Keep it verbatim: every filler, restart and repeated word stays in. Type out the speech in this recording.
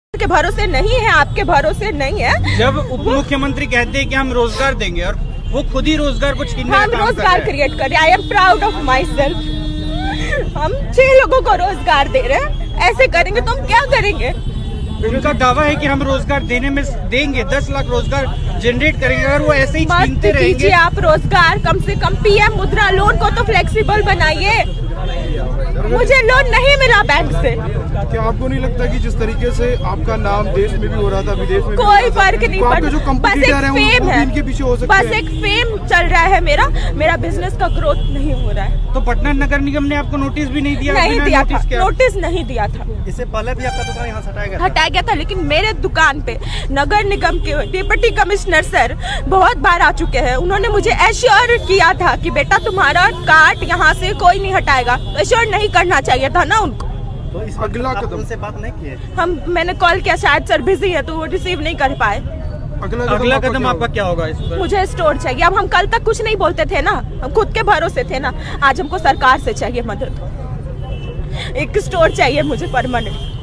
के भरोसे नहीं है, आपके भरोसे नहीं है। जब उप मुख्यमंत्री कहते हैं कि हम रोजगार देंगे और वो खुद ही रोजगार को छीनने का हम काम रोजगार क्रिएट कर रहे हैं। I am proud of myself. हम छह लोगों को रोजगार दे रहे हैं, ऐसे करेंगे तो हम क्या करेंगे? उनका दावा है कि हम रोजगार देने में देंगे, दस लाख रोजगार जनरेट करेंगे। अगर वो ऐसे ही छीनते रहेंगे, आप रोजगार कम से कम पीएम मुद्रा लोन को तो फ्लेक्सिबल बनाइए। मुझे लोन नहीं मिला बैंक से। क्या आपको नहीं लगता कि जिस तरीके से आपका नाम देश में भी हो रहा था, विदेश में कोई फर्क नहीं पड़ता, जो कंपटीटर है वो इनके पीछे हो सकते हैं। बस एक फेम चल रहा है मेरा मेरा बिजनेस का ग्रोथ नहीं हो रहा है। तो पटना नगर निगम ने आपको नोटिस भी नहीं दिया? नहीं दिया था, नोटिस नहीं दिया था। इससे पहले भी आपका दुकान यहाँ से हटाया गया था? हटाया गया था, लेकिन मेरे दुकान पे नगर निगम के डिप्टी कमिश्नर सर बहुत बार आ चुके हैं। उन्होंने मुझे एश्योर किया था कि बेटा तुम्हारा कार्ड यहाँ से कोई नहीं हटाएगा। एश्योर नहीं करना चाहिए था ना उनको। तो इस अगला कदम से बात नहीं किए हम मैंने कॉल किया, शायद सर बिजी है तो वो रिसीव नहीं कर पाए। अगला अगला कदम आपका क्या होगा इस पर? मुझे स्टोर चाहिए। अब हम कल तक कुछ नहीं बोलते थे ना, हम खुद के भरोसे थे ना। आज हमको सरकार से चाहिए मदद। एक स्टोर चाहिए मुझे परमानेंट।